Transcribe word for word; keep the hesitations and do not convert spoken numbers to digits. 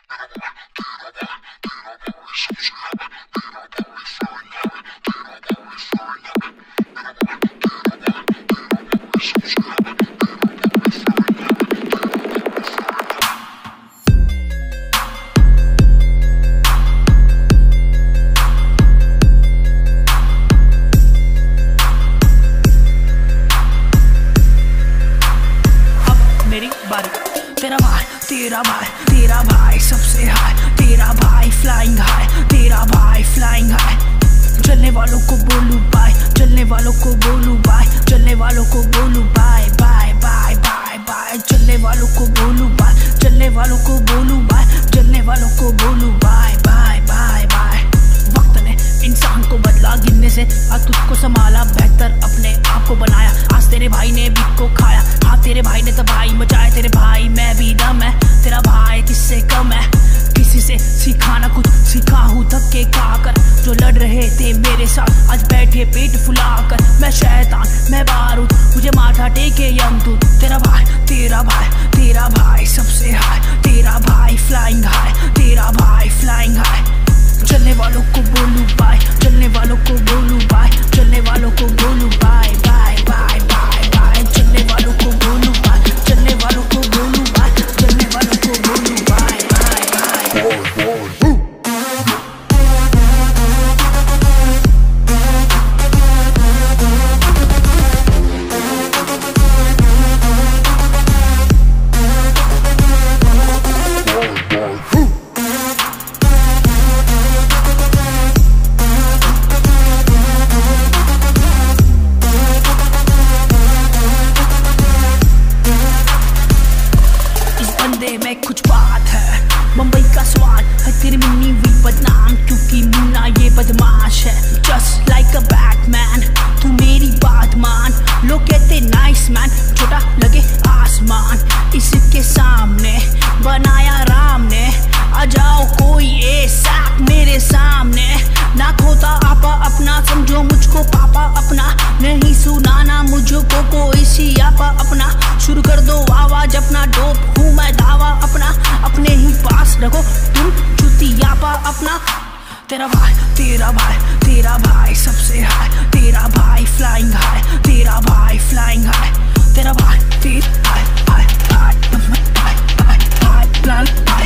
तेरा भाई तेरा भाई तेरा भाई सबसे हाई, तेरा भाई फ्लाइंग हाई, तेरा भाई फ्लाइंग हाई। चलने वालों को बोलूं बाय, चलने वालों को बोलूं बाय, चलने वालों को बोलूं bye bye bye bye bye. चलने वालों को बोलूं बाय, चलने वालों को बोलूं बाय, चलने वालों को बोलूं बाय बाय बाय बाय। वक्त ने इंसान को बदला गिनने से, आज तुझको संभाला बेहतर अपने आप को बनाया। आज तेरे भाई ने बिक को खाया, हाँ तेरे भाई ने तबाही मचाया। तेरे भाई मैं भी दम है, तेरा भाई किससे कम है। किसी से सीखा ना कुछ, सीखा हूँ धक्के खाकर। जो लड़ रहे थे मेरे साथ आज बैठे पेट फुलाकर। मैं शैतान मैं बारूद, मुझे माथा टेके यमदूत। तेरा भाई तेरा भाई तेरा भाई सबसे हाई, तेरा भाई फ्लाइंग हाई, तेरा भाई फ्लाइंग हाई। चलने वालों को बोलूं बाय, चलने वालों को बोलूं बाय, चलने वालों को बोलूं bye bye bye bye bye. चलने वालों को बोलूं बाय, चलने वालों को बोलूं बाय, चलने वालों को बोलूं बाय बाय बाय। में कुछ बात है, मुंबई का स्वाद है तेरी मुन्नी हुई बदनाम, क्योंकि मुन्ना ये बदमाश है। जस्ट लाइक अ बैटमैन तू मेरी बात मान। लोग कहते नाइस मैन, छोटा लगे आसमान। इसके सामने बनाया राम ने, आ जाओ कोई ऐसा मेरे सामने। ना खोता आपा अपना, समझो मुझको पापा अपना। नहीं सुनाना मुझको कोई सी आपा अपना। शुरू कर दो आवाज अपना, डोप हूँ मैं दावा अपना। अपने ही पास रखो तुम चुतियापा अपना। तेरा भाई तेरा भाई तेरा भाई सबसे हाई, तेरा भाई फ्लाइंग हाई, तेरा भाई फ्लाइंग हाई। तेरा भाई तेरा भाई भाई भाई भाई भाई भाई